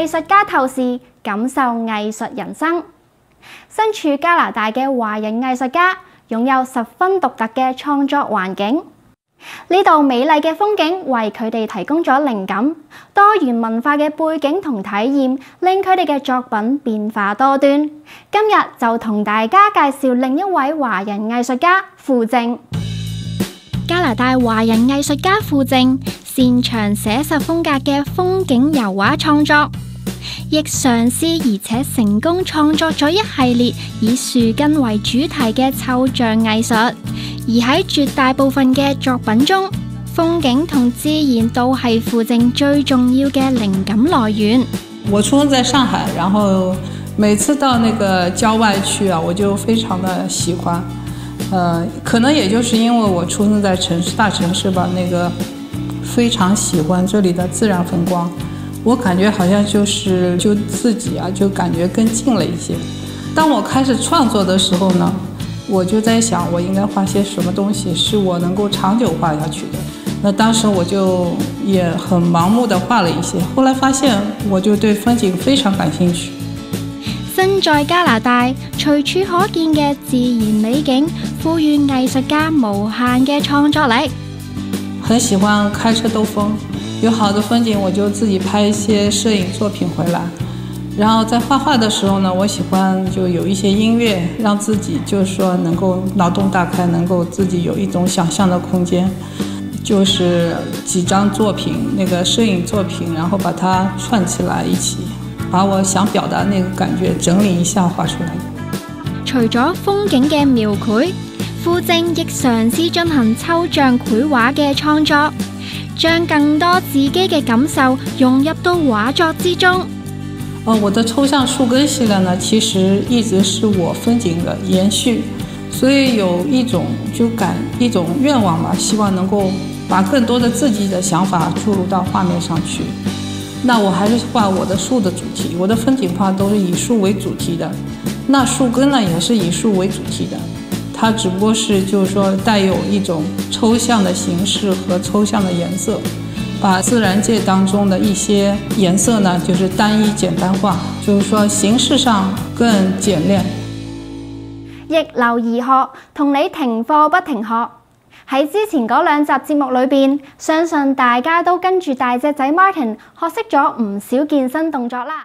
藝術家透視，感受藝術人生。身處加拿大嘅華人藝術家，擁有十分獨特嘅創作環境。呢度美麗嘅風景為佢哋提供咗靈感，多元文化嘅背景同體驗令佢哋嘅作品變化多端。今日就同大家介紹另一位華人藝術家傅正。加拿大華人藝術家傅正擅長寫實風格嘅風景油畫創作，亦嘗試而且成功創作咗一系列以樹根為主題嘅抽象藝術。而喺絕大部分嘅作品中，風景同自然都係傅正最重要嘅靈感來源。 我出生在上海，然後每次到那個郊外去啊，我就非常的喜歡。可能也就是因為我出生在大城市吧，那個非常喜歡這裡的自然風光，我感覺好像就自己啊，就感覺更近了一些。當我開始創作的時候呢，我就在想，我應該畫些什麼東西是我能夠長久畫下去的。那當時我就也很盲目的畫了一些，後來發現我就對風景非常感興趣。 身在加拿大，隨處可見嘅自然美景，賦予藝術家無限嘅創作力。 很喜歡開車兜風，有好的風景我就自己拍一些攝影作品回來。然後在畫畫的時候呢，我喜歡就有一些音樂，讓自己就是說能夠腦洞大開，能夠自己有一種想象的空間。就是幾張作品，那個攝影作品，然後把它串起來一起，把我想表達那個感覺整理一下畫出來。 除咗風景嘅描繪，傅正亦嘗試進行抽象繪畫嘅創作，將更多自己嘅感受融入到畫作之中。 我的抽象樹根系列呢，其實一直是我風景的延續，所以有一種願望吧，希望能夠把更多的自己的想法注入到畫面上去。那我還是畫我的樹的主題，我的風景畫都是以樹為主題的，那樹根呢也是以樹為主題的，它只不過是就是說帶有一種抽象的形式和抽象的顏色。把自然界當中的一些顏色呢，就是單一簡單化，就是說形式上更簡練。 逆流而學，同你停課不停學。喺之前嗰兩集節目裏邊，相信大家都跟住大隻仔 Martin 學識咗唔少健身動作啦。